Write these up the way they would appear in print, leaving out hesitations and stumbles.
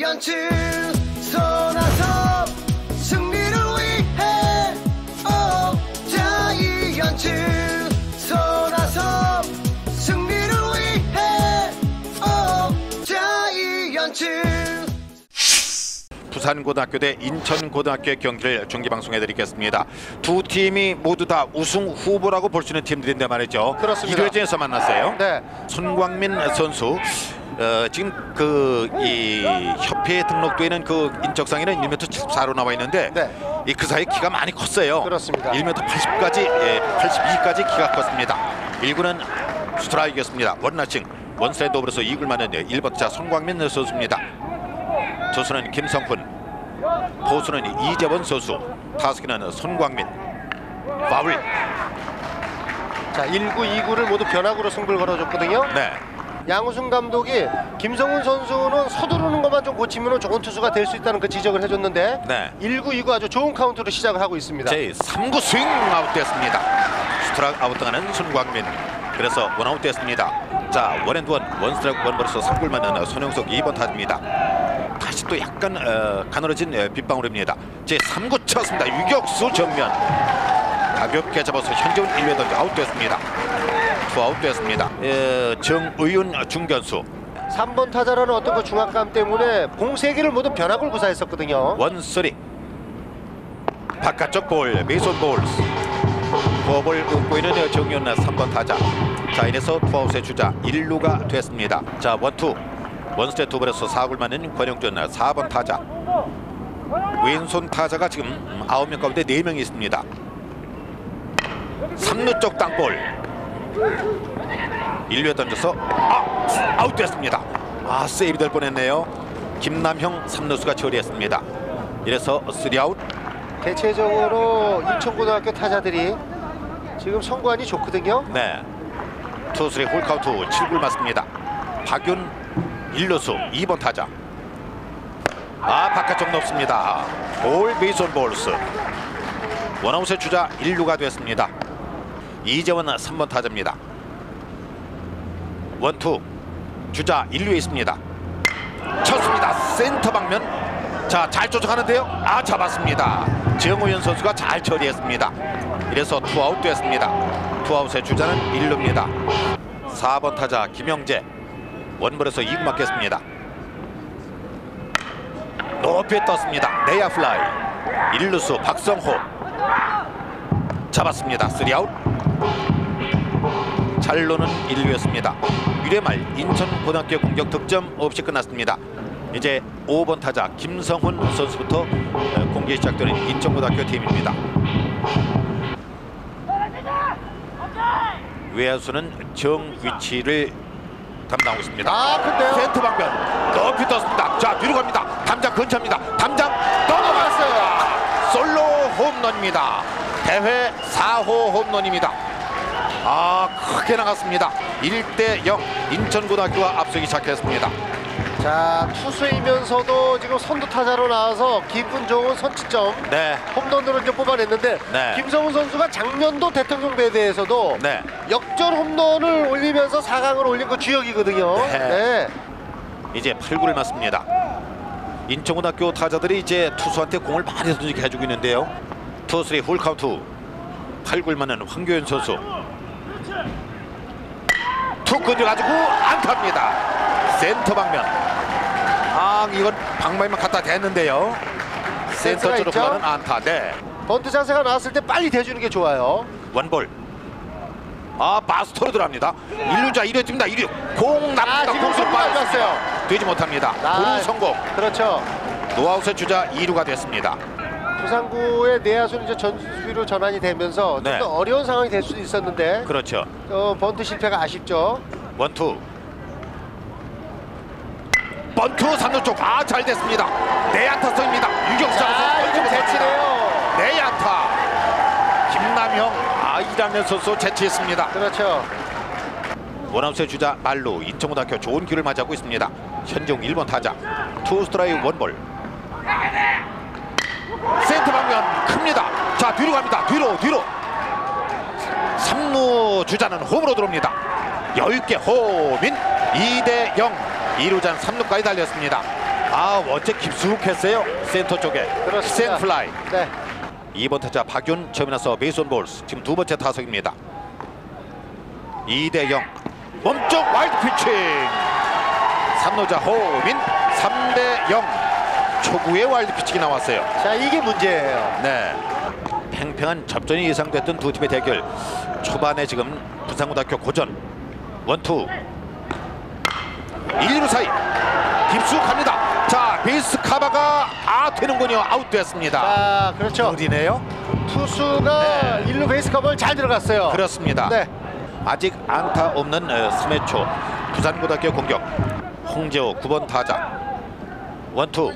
자이언츠 손아섭 승리를 위해 자이언츠 손아섭 승리를 위해 자이언츠. 부산고등학교 대 인천고등학교의 경기를 중계방송해드리겠습니다. 두 팀이 모두 다 우승 후보라고 볼 수 있는 팀들인데 말이죠. 그렇습니다. 1회전에서 만났어요. 네. 손광민 선수 지금 이 협회에 등록되어 있는 그 인적상에는 1m 74로 나와 있는데 네. 그 사이 키가 많이 컸어요. 그렇습니다. 1m 82까지 키가 컸습니다. 1구는 스트라이크였습니다. 원나싱 원스트라이크 더블에서 2구를 맞는 1번 자 손광민 선수입니다. 투수는 김성훈, 포수는 이재원 선수, 타석에는 손광민. 파울. 자, 1구, 2구를 모두 변화구로 승부를 걸어줬거든요. 네. 양우승 감독이 김성훈 선수는 서두르는 것만 좀 고치면 좋은 투수가 될 수 있다는 그 지적을 해줬는데 네. 1구, 2구 아주 좋은 카운트로 시작을 하고 있습니다. 제 3구 스윙 아웃됐습니다. 스트라이크 아웃당하는 손광민. 그래서 원아웃 됐습니다. 자, 원앤원 원스트라이크 원볼에서 3구를 맞는 손영석 2번 타입니다. 다시 또 약간 가늘어진 빗방울입니다. 제 3구 쳤습니다. 유격수 정면 가볍게 잡아서 현재훈 1루 던져 아웃됐습니다. 투아웃 됐습니다. 정의윤 중견수 3번 타자라는 어떤 그 중압감 때문에 공 3개를 모두 변화구를 구사했었거든요. 원쓰리 바깥쪽 볼 메이손 볼스 포볼 얻고 있는 정의윤 3번 타자. 자, 이래서 투아웃의 주자 1루가 됐습니다. 자, 원투 원스트레이트 투볼에서 4구를 맞는 권영준 4번 타자. 왼손 타자가 지금 9명 가운데 4명이 있습니다. 3루 쪽 땅볼 1루에 던져서 아웃됐습니다. 세이브 될 뻔했네요. 김남형 3루수가 처리했습니다. 이래서 3아웃. 대체적으로 인천고등학교 타자들이 지금 성관이 좋거든요. 네. 투수의 홀카운트 7구를 맞습니다. 박윤 1루수 2번 타자. 바깥쪽 높습니다. 볼 베이스온 볼스. 원아웃의 주자 1루가 됐습니다. 이재원 3번 타자입니다. 원투 주자 1루에 있습니다. 쳤습니다. 센터 방면. 자, 잘 쫓아가는데요. 잡았습니다. 정우현 선수가 잘 처리했습니다. 이래서 투아웃 됐습니다. 투아웃의 주자는 1루입니다. 4번 타자 김영재 원볼에서 2구 맞겠습니다. 높이 떴습니다. 내야 플라이. 1루수 박성호 잡았습니다. 3아웃. 잘로는 1루였습니다. 1회 말 인천고등학교 공격 득점 없이 끝났습니다. 이제 5번 타자 김성훈 선수부터 공격이 시작되는 인천고등학교 팀입니다. 외야수는 정 위치를 담당하고 있습니다. 근데요. 센터 방면 높이 떴습니다. 자, 뒤로 갑니다. 담장 근처입니다. 담장 넘어갔어요. 솔로 홈런입니다. 대회 4호 홈런입니다. 크게 나갔습니다. 1대0 인천고등학교가 앞서기 시작했습니다. 자, 투수이면서도 지금 선두 타자로 나와서 기분 좋은 선취점 네. 홈런으로 이제 뽑아냈는데 네. 김성훈 선수가 작년도 대통령배대에서도 네. 역전 홈런을 올리면서 4강을 올린 거 주역이거든요. 네. 이제 8구를 맞습니다. 인천고등학교 타자들이 이제 투수한테 공을 많이 던지게 해주고 있는데요. 투수의 홀카운트 8구를 맞는 황교현 선수. 툭 건져가지고 안타입니다. 센터 방면. 이건 방망이만 갖다 대는데요. 센터 쪽으로 흘러가는 안타. 네. 번트 자세가 나왔을 때 빨리 대주는 게 좋아요. 원볼. 바스토로 들어갑니다. 1루자 1루 뜁니다. 1루 공 납니다. 지금 공수 빠졌어요. 되지 못합니다. 도루 성공. 그렇죠. 노아웃의 주자 2루가 됐습니다. 부산구의 내야수는 이제 전수비로 전환이 되면서 네. 좀 더 어려운 상황이 될 수도 있었는데 그렇죠. 번트 실패가 아쉽죠. 원투. 번투 3루 쪽. 잘 됐습니다. 내안타 성입니다. 유격수 이거 대치네요. 내안타. 김남형 1학년 선수 제치했습니다. 그렇죠. 원아웃의 주자 말루. 인천고등학교 좋은 기회를 맞이하고 있습니다. 현종 1번 타자. 투 스트라이크 원볼. 센터 방면 큽니다. 자, 뒤로 갑니다. 뒤로 3루 주자는 홈으로 들어옵니다. 여유있게 홈인 2대0. 2루자는 3루까지 달렸습니다. 원체 깊숙했어요. 센터 쪽에 그렇습니다. 센플라이. 네. 2번 타자 박윤 처음에 나서 베이스 온 볼스. 지금 두 번째 타석입니다. 2대0 몸쪽 와이드 피칭. 3루자 호민 3대0 초구의 와이드 피칭이 나왔어요. 자, 이게 문제예요. 네, 팽팽한 접전이 예상됐던 두 팀의 대결. 초반에 지금 부산고등학교 고전 원투 1, 2루 사이 깊숙합니다. 자, 베이스 카바가 되는군요. 아웃됐습니다. 자, 그렇죠. 무리네요. 투수가 네. 1루 베이스 커버를 잘 들어갔어요. 그렇습니다. 네. 아직 안타 없는 3회 초 부산고등학교 공격. 홍재호 9번 타자 원투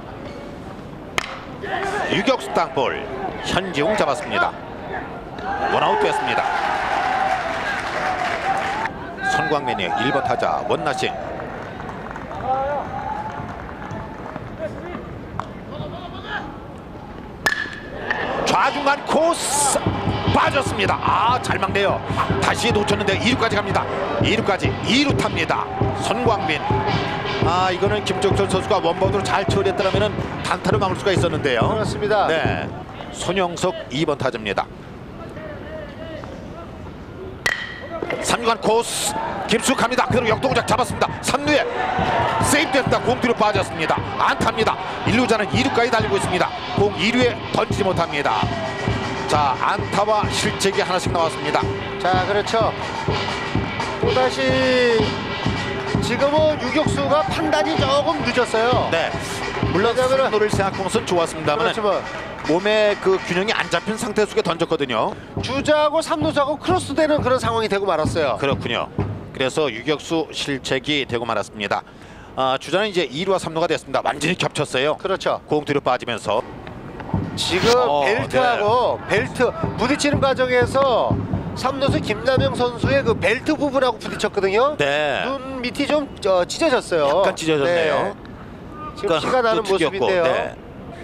유격수 땅볼. 현지웅 잡았습니다. 원아웃 됐습니다. 손광민이 1번 타자 원나싱. 좌중간 코스 빠졌습니다. 잘 막네요. 다시 놓쳤는데 2루까지 갑니다. 2루까지 2루 탑니다. 손광민. 이거는 김종철 선수가 원바운드로 잘 처리했더라면 단타를 막을 수가 있었는데요. 그렇습니다. 네, 손영석 2번 타자입니다. 3루간 코스 깊숙합니다. 그대로 역동작 잡았습니다. 3루에 세이프됐다. 공 뒤로 빠졌습니다. 안타입니다. 1루자는 2루까지 달리고 있습니다. 공 2루에 던지지 못합니다. 자, 안타와 실책이 하나씩 나왔습니다. 자, 그렇죠. 또다시 지금은 유격수가 판단이 조금 늦었어요. 네, 물론 왜냐면은- 3루를 생각한 것은 좋았습니다만 그렇지만 몸에 그 균형이 안 잡힌 상태 속에 던졌거든요. 주자하고 삼루자하고 크로스되는 그런 상황이 되고 말았어요. 그렇군요. 그래서 유격수 실책이 되고 말았습니다. 주자는 이제 2루와 3루가 됐습니다. 완전히 겹쳤어요. 그렇죠. 공 뒤로 빠지면서 지금 네. 벨트하고 벨트 부딪히는 과정에서 삼루수 김남영 선수의 그 벨트 부분하고 부딪혔거든요. 네, 눈 밑이 좀 찢어졌어요. 약간 찢어졌네요. 네. 지금 피가 나는 또 튀겼고, 모습인데요. 네.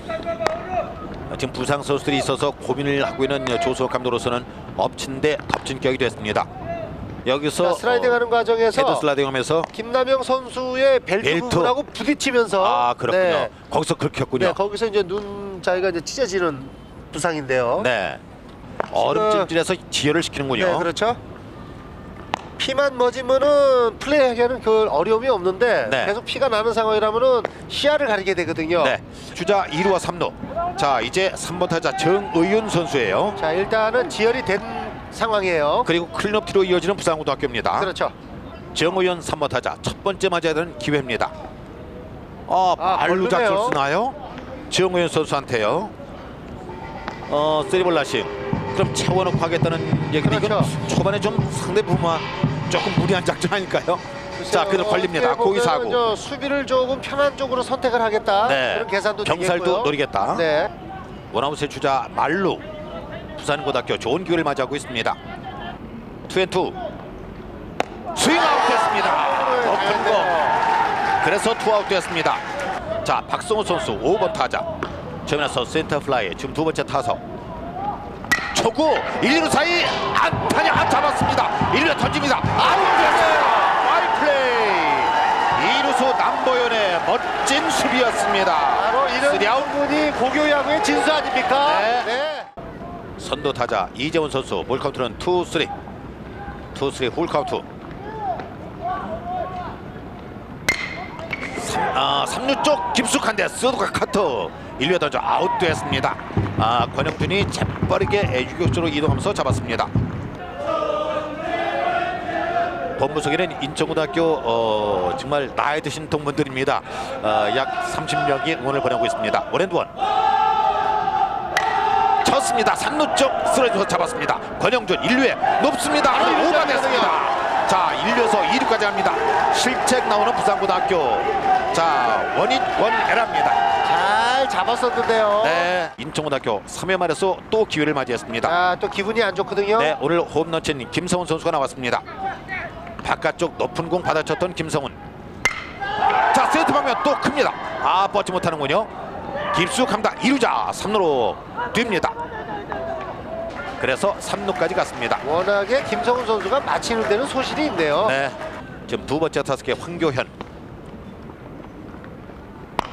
지금 부상 선수들이 있어서 고민을 하고 있는 조수석 감독으로서는 엎친 데 덮친 격이 됐습니다. 여기서 자, 슬라이딩 하는 과정에서 헤드 슬라이딩하면서 김남영 선수의 벨트 부분하고 부딪히면서 그렇군요. 네. 거기서 긁혔군요. 네, 거기서 이제 눈 자위가 이제 찢어지는 부상인데요. 네, 얼음찜질해서 지혈을 시키는군요. 네, 그렇죠. 피만 멎으면은 플레이하기에는 그 어려움이 없는데 네. 계속 피가 나는 상황이라면은 시야를 가리게 되거든요. 네, 주자 2루와 3루. 자, 이제 3번 타자 정의윤 선수예요. 자, 일단은 지혈이 된 상황이에요. 그리고 클린업티로 이어지는 부산고등학교입니다. 그렇죠. 정의윤 3번 타자 첫 번째 맞아야 되는 기회입니다. 발루 걸르네요. 작전 쓰나요? 정의윤 선수한테요. 쓰리볼 라싱. 그럼 채워놓고 하겠다는 얘기는 그렇죠. 이건 초반에 좀 상대 부마 조금 무리한 작전 아닐까요? 자, 그대로 걸립니다. 어떻게 고기 보면은 사고. 저 수비를 조금 편한 쪽으로 선택을 하겠다. 네, 그런 계산도 병살도 되겠고요. 노리겠다. 네. 원아웃의 주자 말루. 부산고등학교 좋은 기회를 맞이하고 있습니다. 2&2 스윙 아웃 됐습니다. 높은 거. 그래서 투아웃 됐습니다. 자, 박성호 선수 5번 타자 처음에서 센터 플라이. 지금 두 번째 타석. 초구 1, 2루 사이 안타냐 잡았습니다. 1루에 던집니다. 아웃 됐어요. 파이플레이. 2루수 남보현의 멋진 수비였습니다. 바로 이런 쓰리아웃. 부분이 고교야구의 진수 아닙니까? 네. 선두 타자 이재원 선수 볼 카운트는 2-3 홀 카운트. 3루 쪽 깊숙한데 스도가 카트 1루에 던져 아웃됐습니다. 권영준이 재빠르게 유격수로 이동하면서 잡았습니다. 본부석에는 인천고등학교 정말 나이 드신 동문들입니다. 약 30명이 응원을 보내고 있습니다. 원앤원 쳤습니다. 3루 쪽 쓰러져서 잡았습니다. 권영준 1루에 높습니다. 오버됐습니다. 자, 1루에서 2루까지 갑니다. 실책 나오는 부산고등학교. 자, 원인 원에라입니다. 잘 잡았었는데요. 네, 인천고등학교 3회 말에서 또 기회를 맞이했습니다. 자, 또 기분이 안 좋거든요. 네, 오늘 홈런 친 김성훈 선수가 나왔습니다. 바깥쪽 높은 공 받아쳤던 김성훈. 자, 세트 방면 또 큽니다. 뻗지 못하는군요. 깊숙합니다. 2루자 3루로 됩니다. 그래서 3루까지 갔습니다. 워낙에 김성훈 선수가 맞히는 데는 소실이 있네요. 네, 지금 두 번째 타석의 황교현.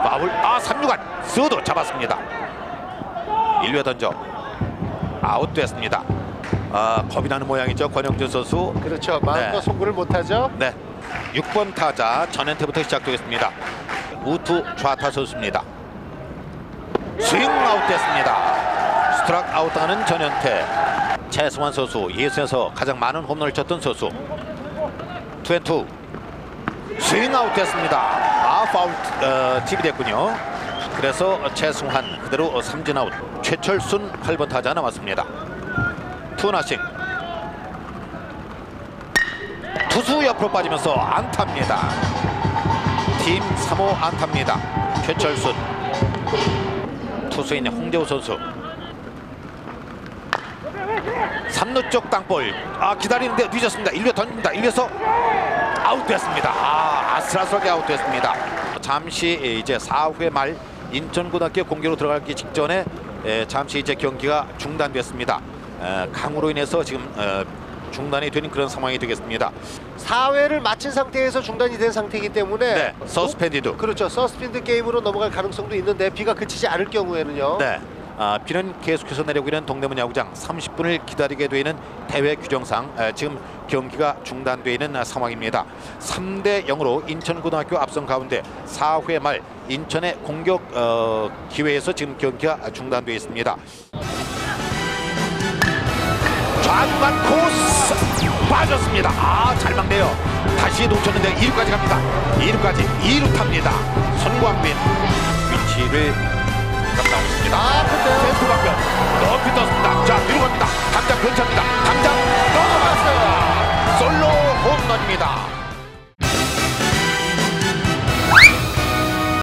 파울. 3루간 스도 잡았습니다. 1루 던져 아웃됐습니다. 겁이 나는 모양이죠, 권영준 선수. 그렇죠. 마음껏 네. 송구를 못하죠. 네, 6번 타자 전현태부터 시작되겠습니다. 우투 좌타 선수입니다. 스윙 아웃됐습니다. 스트라이크 아웃하는 전현태. 최승환 선수, 예선에서 가장 많은 홈런을 쳤던 선수. 2&2 스윙 아웃됐습니다. 파울 팁이 됐군요. 그래서 최승환 그대로 삼진 아웃. 최철순 8번 타자 나왔습니다. 투나싱. 투수 옆으로 빠지면서 안타입니다. 팀 3호 안타입니다. 최철순. 투수인 홍재우 선수. 3루 쪽 땅볼. 기다리는데 늦었습니다. 1루 던집니다. 1루에서 아웃됐습니다. 아슬아슬하게 아웃됐습니다. 잠시 이제 4회 말 인천고등학교 공격으로 들어가기 직전에 잠시 이제 경기가 중단됐습니다. 강으로 인해서 지금 중단이 되는 그런 상황이 되겠습니다. 4회를 마친 상태에서 중단이 된 상태이기 때문에 네, 서스펜디드. 그렇죠. 서스펜드 게임으로 넘어갈 가능성도 있는데 비가 그치지 않을 경우에는요. 네. 비는 계속해서 내리고 있는 동대문 야구장 30분을 기다리게 되는 대회 규정상 지금 경기가 중단되어 있는 상황입니다. 3대 0으로 인천고등학교 앞선 가운데 4회 말 인천의 공격 기회에서 지금 경기가 중단되어 있습니다. 좌중간 코스 빠졌습니다. 잘 막네요. 다시 놓쳤는데 2루까지 갑니다. 2루까지 2루 탑니다. 손광민 위치를 나오고 있습니다. 근데요. 왼쪽 방면 높이 떴습니다. 자, 뒤로 갑니다. 당장 근처입니다. 당장 넘어갔어요. 솔로 홈런입니다.